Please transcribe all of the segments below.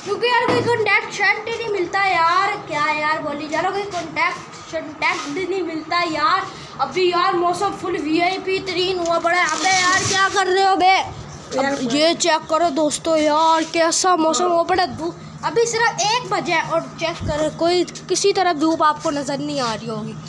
क्योंकि यार कोई कॉन्टैक्ट ही नहीं मिलता यार। क्या यार बोली जा रहा, कोई कॉन्टैक्ट नहीं मिलता यार। अभी यार मौसम फुल VIP तरीन हुआ पड़ा है। अबे यार क्या कर रहे हो बे? ये चेक करो दोस्तों यार कैसा मौसम हुआ पड़ा। धूप अभी सिर्फ 1 बजे है और चेक करो कोई किसी तरफ धूप आपको नज़र नहीं आ रही होगी।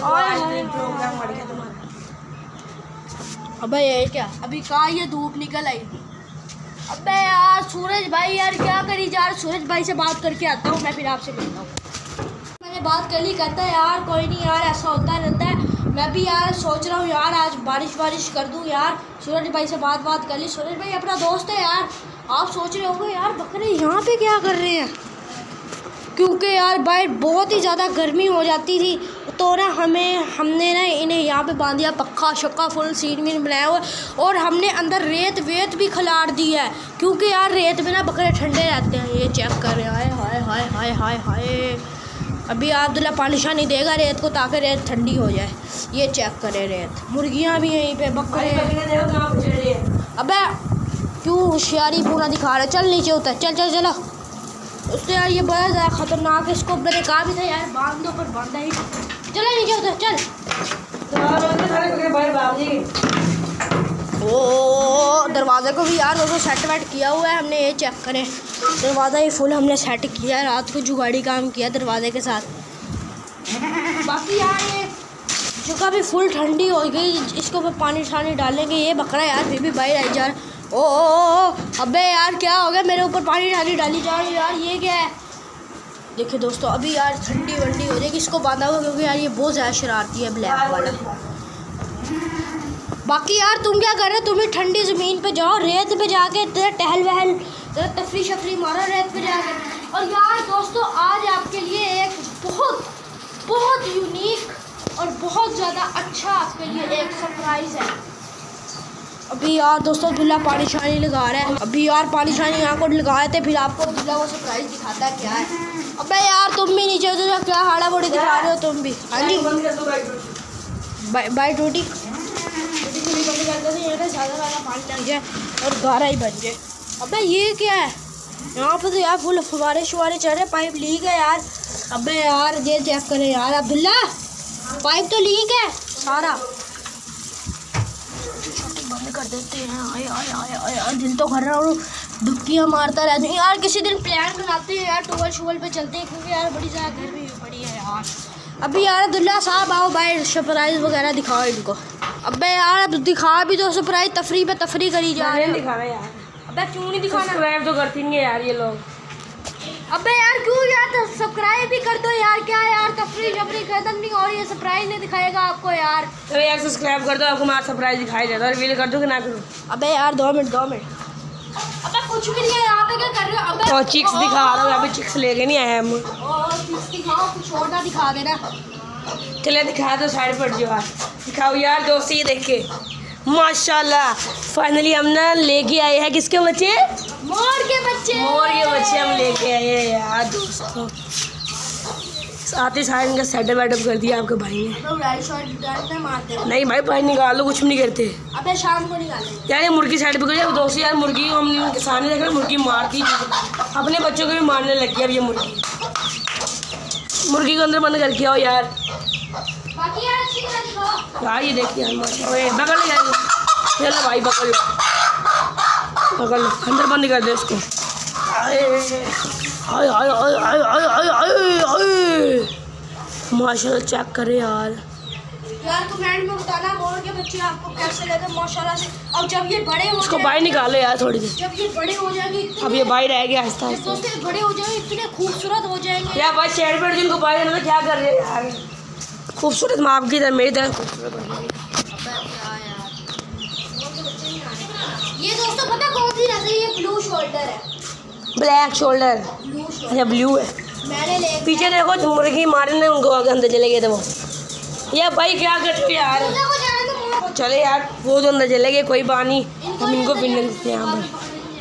अबे ये क्या अभी कहाँ ये धूप निकल आई। अबे यार सूरज भाई यार क्या करी जा रहा। सूरज भाई से बात करके आता हूँ मैं, फिर आपसे मिलता हूँ। मैंने बात कर ली, कहता है यार कोई नहीं यार ऐसा होता रहता है। मैं भी यार सोच रहा हूँ यार आज बारिश कर दूँ यार। सूरज भाई से बात कर ली। सूरज भाई अपना दोस्त है यार। आप सोच रहे होंगे यार बकरे यहाँ पे क्या कर रहे हैं, क्योंकि यार बाहर बहुत ही ज़्यादा गर्मी हो जाती थी तो ना हमने ना इन्हें यहाँ पे बांध दिया, पक्का शक्का फुल सीन वीन बनाया हुआ। और हमने अंदर रेत वेत भी खिलाड़ दी है, क्योंकि यार रेत में ना बकरे ठंडे रहते हैं। ये चेक कर रहे हैं, हाय हाय हाय हाय हाय हाय। अभी अब्दुल्ला पानी शानी देगा रेत को ताकि रेत ठंडी हो जाए। ये चेक करें रेत, मुर्गियाँ भी यहीं पे, बकरे। अबे क्यों होशियारी पूरा दिखा रहा है। चल नीचे उतर, चलो। उसने यार ये बड़ा ज़्यादा ख़तरनाक है, इसको मैंने कहा भी था यार बांध दो, पर बांधा ही। चलो नीचे उतर, चल। ओ दरवाजे को भी यार दोस्तों सेट वेट किया हुआ है हमने। ये चेक करें दरवाज़ा ही फुल हमने सेट किया है, रात को जुगाड़ी काम किया दरवाजे के साथ। बाकी यार ये जगह भी फुल ठंडी हो गई, इसको ऊपर पानी शानी डालेंगे। ये बकरा यार फिर भी बाहर आई जा रहा। ओ अबे यार क्या हो गया, मेरे ऊपर पानी डाली जा रही यार। ये क्या है देखिए दोस्तों, अभी यार ठंडी वंडी हो जाएगी। इसको बांधा हुआ क्योंकि यार ये बहुत ज़्यादा शरारती है ब्लैक वाला। बाकी यार तुम क्या कर रहे हो, तुम ही ठंडी ज़मीन पे जाओ, रेत पे जाके टहल वहल तफरी शफरी मारो रेत पे जाके। और यार दोस्तों आज आपके लिए एक बहुत यूनिक और बहुत ज़्यादा अच्छा आपके लिए एक सरप्राइज़ है। अभी यार दोस्तों दूल्हा पानी शानी लगा रहा है। अभी यार पानी शानी यहाँ को लगाए थे, फिर आपको दूल्हा वो सरप्राइज़ दिखाता है क्या है। अबे यार तुम भी नीचे उतरो, क्या हाड़ा बोड़ी दिखा रहे हो तुम भी। हाँ जी बाई टूटी बंद करते थे, ये ज़्यादा पानी लग जाए और गारा ही बन जाए। अबे ये क्या है, यहाँ पर तो यार फुल फुवारे शुवारे चढ़ रहे, पाइप लीक है यार। अबे यार ये चेक करें यार अब्दुल्ला, पाइप तो लीक है सारा। बंद कर देते हैं। आए आए आए आए आए दिल तो कर रहा हूँ, डुबकियाँ मारता रहते हैं यार। किसी दिन प्लान बनाते हैं यार, टूबल शुबल पे चलते हैं, क्योंकि यार बड़ी ज़्यादा गर्मी पड़ी है यार। अभी यार अब्दुल्ला साहब आओ भाई, सरप्राइज़ वगैरह दिखाओ इनको। अबे यार अब दिखा भी दो सरप्राइज़, तफरी पे तफरी करी जा रही है। दिखाना यार। अबे क्यों नहीं दिखाना, सब्सक्राइब तो करती नहीं है यार ये लोग। अबे यार क्यों यार, तो सब्सक्राइब भी कर दो यार। क्या यार तफरी शफरी खत्म नहीं हो रही है, सरप्राइज नहीं दिखाएगा आपको यार। तो यार सब्सक्राइब कर दो, आपको हमारा सरप्राइज दिखाई देता है। रिवील कर दो कि ना करो। अबे यार 2 मिनट। अबे कुछ भी नहीं है यहाँ पे, क्या कर रहे हो। अबे और चिक्स दिखा रहा हूँ, अभी चिक्स लेके नहीं आए हम। चिक्स दिखाओ, कुछ और ना दिखा देना। चले दिखा दो, साइड पर जो यार दिखाओ यार दोस्त। ये देख के माशाल्लाह फाइनली हम ना लेके आए हैं किसके बच्चे, मोर के बच्चे हम लेके आए हैं यार दोस्तों। साथ ही साथ इनका सेटअप वेटअप कर दिया आपके भाई ने। मारते नहीं भाई भाई निकाल लो, कुछ भी नहीं करते। अबे शाम को निकालेंगे यार ये मुर्गी साइड पे करिए दोस्तों। यार मुर्गी हम इनके सामने देख रहे हैं, मुर्गी मारती अपने बच्चों को भी मारने लग गई। अब ये मुर्गी को अंदर बंद करके आओ यार। बाकी यार अच्छी तरह दिखाओ यार ये देखिए पकड़ ले जाएगा। चलो भाई पकड़ लो, अंदर बंद कर दे इसको। माशाल्लाह चेक करे यार। कमेंट में बताना मोर के बच्चे आपको कैसे लगे माशाल्लाह से। और जब ये बड़े हो इसको बाहर निकालो यार थोड़ी देर। जब ये बड़े हो जाएंगे, अब ये बाहर रह गया आहिस्ता आहिस्ता। दोस्तों बड़े हो जाएंगे, इतने खूबसूरत हो जाएंगे यार भाई चेहरे पर जिनको बाहर रहना क्या कर रहे हैं यार। खूबसूरत माँ आपकी तरह मेरी तरह खूबसूरत हो जाएगी। ये दोस्तों पता कौन सी नस्ल है, ये ब्लू शोल्डर है। ब्लैक शोल्डर, अच्छा ब्लू है। मैंने ले पीछे देखो मुर्गी मारने उनको आगे अंदर चले गए थे वो। यार भाई क्या करते यार, चले यार वो तो अंदर चले गए, कोई बात नहीं, हम इनको पिंड देते हैं यहाँ पर।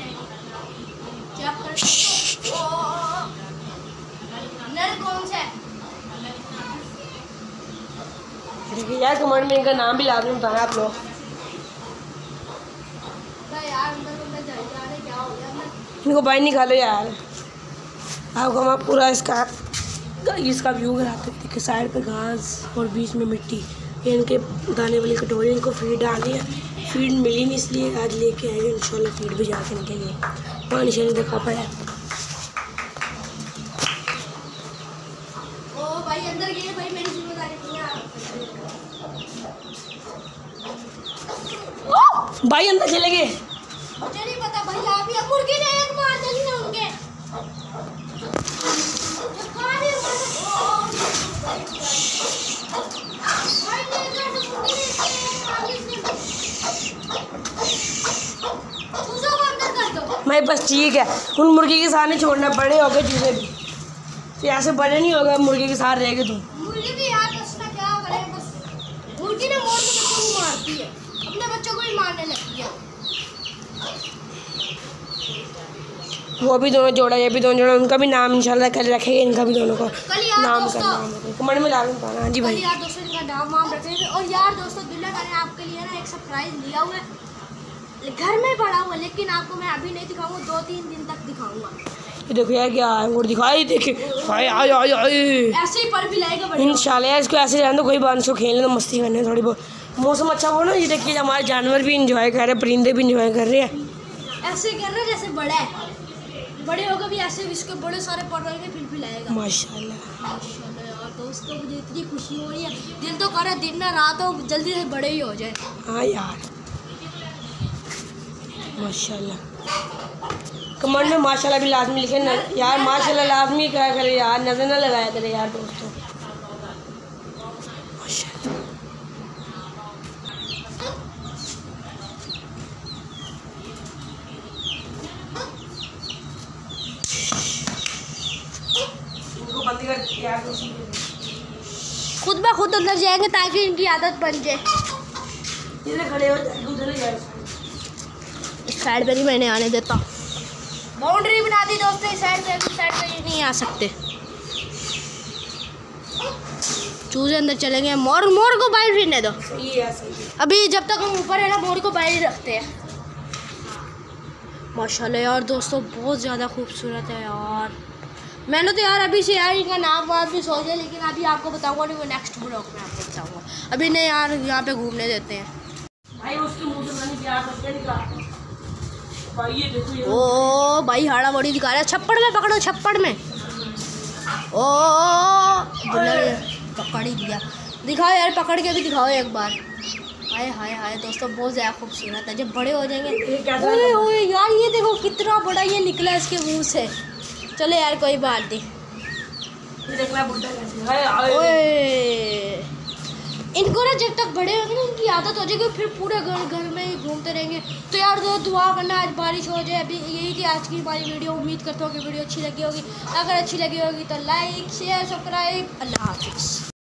देखिए यार कमेंट में इनका नाम भी लाजमी बताना आप लोग। इनको बाहर निकालो यार। आपको हम पूरा इसका व्यू कराते हैं। देखिए साइड पे घास और बीच में मिट्टी, ये इनके दाने वाली कटोरी, इनको फीड डाली है। फीड मिली नहीं इसलिए आज लेके आएंगे इंशाल्लाह फीड भी जाके इनके लिए। पानी शानी देखा पड़ा है। ओ भाई अंदर गए भाई, मेरी जिम्मेदारी नहीं है। भाई अंदर चले गए। मुझे नहीं पता भाई, आप ही मुर्गी ने एक मार डाली ना उनके। भाई बस ठीक है, उन मुर्गी के सामने छोड़ना पड़े होगा चूजे भी, तो ऐसे बड़े नहीं होगा मुर्गी के साथ रहेगा। तो मुर्गी भी यार बसना क्या करें, बस मुर्गी ने मोर के बच्चों को मारती है, अपने बच्चों को ही मारने लगती है। वो भी दोनों जोड़ा, ये भी दोनों जोड़ा, उनका भी नाम इंशाल्लाह कल रखेंगे, इनका भी दोनों को नाम करना है। कमेंट में डालूँ पाना। हाँ जी भाई यार दोस्तों इनका नाम वाम रखेंगे। और यार दोस्तों दुल्हन मैंने आपके लिए ना एक सरप्राइज लिया हुआ है, घर में पड़ा हुआ, लेकिन आपको मैं अभी नहीं दिखाऊंगा, 2-3 दिन तक दिखाऊंगा। ये देखो यार क्या है, और दिखाई देखिए हाय हाय हाय हाय, ऐसे ही पर भी लाएगा इंशाल्लाह। इसको ऐसे रहने दो, कोई बात नहीं, खेलने तो मस्ती करने थोड़ी बहुत, मौसम अच्छा हो ना। ये देखिए हमारे जानवर भी इंजॉय कर रहे हैं, परिंदे भी इंजॉय कर रहे हैं। ऐसे कर रहे जैसे बड़ा है, बड़े होकर भी ऐसे इसके बड़े सारे पर रहेंगे, फिर भी लाएगा। माशाल्लाह माशाल्लाह यार दोस्तों, मुझे इतनी खुशी हो रही है, दिल तो कर रहा है दिन ना रात हो जल्दी से बड़े ही हो जाए। हाँ यार माशाल्लाह। कमेंट में माशाल्लाह भी लाजमी लिखे ना यार, माशाल्लाह लाजमी क्या करे यार, नजर ना लगाया करे यार दोस्तों। माशाल्लाह इनको बंद कर यार दोस्तों, खुद ब खुद अंदर जाएंगे ताकि इनकी आदत बन जाए। इधर खड़े हो जाए उधर यार, इस साइड पे नहीं मैंने आने देता, बाउंड्री बना दी दोस्तों, इस साइड पे ये नहीं आ सकते। चूजे अंदर चलेंगे, मोर को बाहर फिरने दो। सही है सही है। अभी जब तक हम ऊपर है ना, मोर को बाहर ही रखते हैं। माशाल्लाह यार दोस्तों बहुत ज़्यादा खूबसूरत है यार। मैंने तो यार अभी से यार इनका नाम वाम भी सोचा, लेकिन अभी आपको बताऊंगा नहीं, वो नेक्स्ट ब्लॉग में आपको बताऊंगा। अभी नहीं यार, यहाँ पे घूमने देते हैं। भाई उसके मुंह से पानी प्यार करके निकाल भाई, ये देखो ये ओ भाई हाड़ा बड़ी दिखा रहा है, छप्पड़ में पकड़ो, छप्पड़ में। ओ पकड़ ही दिया, दिखाओ यार, पकड़ के भी दिखाओ एक बार। हाय हाय हाय दोस्तों बहुत ज़्यादा खूबसूरत है, जब बड़े हो जाएंगे। ओए ओए यार ये देखो कितना बड़ा ये निकला इसके मुंह से। चलो यार कोई बात नहीं, ओए इनको ना जब तक बड़े होंगे ना, इनकी आदत हो जाएगी, फिर पूरे घर में ही घूमते रहेंगे। तो यार दुआ करना आज बारिश हो जाए। अभी यही थी आज की हमारी वीडियो, उम्मीद करता हूँ कि वीडियो अच्छी लगी होगी। अगर अच्छी लगी होगी तो लाइक शेयर सब्सक्राइब। अल्लाह हाफिज़।